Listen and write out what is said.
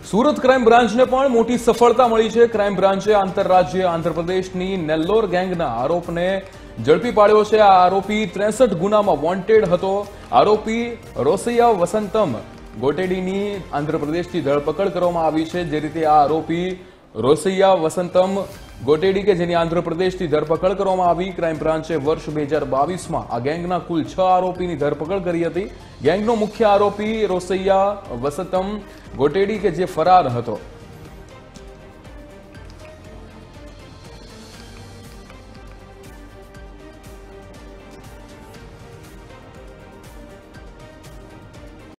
Surat crime બ્રાન્ચને પણ મોટી સફળતા મળી છે। ક્રાઇમ બ્રાન્ચે આંતરરાજ્ય આંધ્રપ્રદેશની નેલ્લોર ગેંગના આરોપને ઝડપી પાડ્યો છે। આ આરોપી 63 ગુનામાં વોન્ટેડ હતો। આરોપી રોસૈયા વસંતમ ગોટેડીની આંધ્રપ્રદેશથી ધરપકડ કરવામાં આવી છે। જે રીતે આ આરોપી રોસૈયા વસંતમ ગોટેડી કે જેની આંધ્રપ્રદેશથી ધરપકડ કરવામાં આવી। ક્રાઇમ બ્રાન્ચે વર્ષ 2022માં આ ગેંગના કુલ 6 આરોપીની ધરપકડ કરી હતી। ગેંગનો મુખ્ય આરોપી રોસૈયા વસંતમ ગોટેડી કે જે ફરાર હતો।